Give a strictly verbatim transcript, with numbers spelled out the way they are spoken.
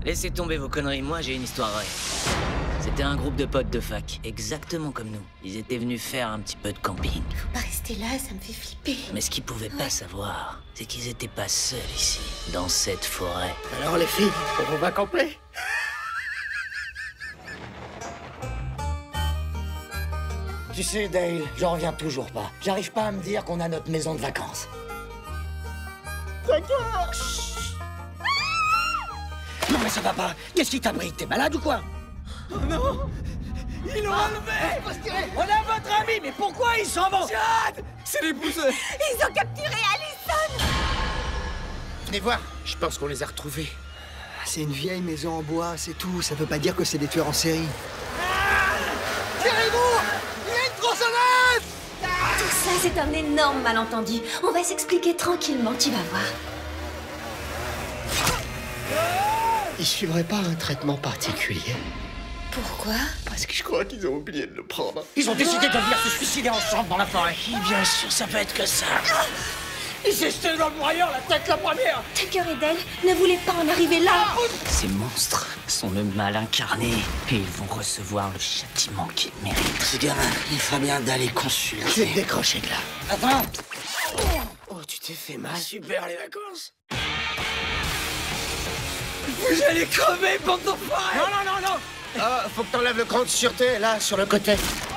Laissez tomber vos conneries, moi j'ai une histoire vraie. C'était un groupe de potes de fac, exactement comme nous. Ils étaient venus faire un petit peu de camping. Faut pas rester là, ça me fait flipper. Mais ce qu'ils pouvaient Ouais. pas savoir, c'est qu'ils étaient pas seuls ici, dans cette forêt. Alors les filles, on va camper? Tu sais, Dale, j'en reviens toujours pas. J'arrive pas à me dire qu'on a notre maison de vacances. D'accord. Non mais ça va pas. Qu'est-ce qui t'abrite? T'es malade ou quoi? Oh non! Ils l'ont enlevé! On a votre ami, mais pourquoi ils s'en vont? Chad! C'est les pousseux! Ils ont capturé Allison! Venez voir, je pense qu'on les a retrouvés. C'est une vieille maison en bois, c'est tout. Ça veut pas dire que c'est des tueurs en série. Tirez-vous! Il y a une tronçonneuse! Tout ça, c'est un énorme malentendu. On va s'expliquer tranquillement, tu vas voir. Ils suivraient pas un traitement particulier. Pourquoi? Parce que je crois qu'ils ont oublié de le prendre. Ils ont décidé de venir se suicider ensemble dans la forêt. Bien sûr, ça peut être que ça. Ils s'est jeté dans le broyeur, la tête la première. Tucker et Dale ne voulaient pas en arriver là. Ces monstres sont le mal incarné et ils vont recevoir le châtiment qu'ils méritent. Ce gamin, il ferait bien d'aller Je vais consulter. te décrocher de là. Attends. Oh, tu t'es fait mal. Super les vacances. Vous allez crever, bande d'enfoirés! Non, non, non, non. Ah, faut que t'enlèves le cran de sûreté, là, sur le côté.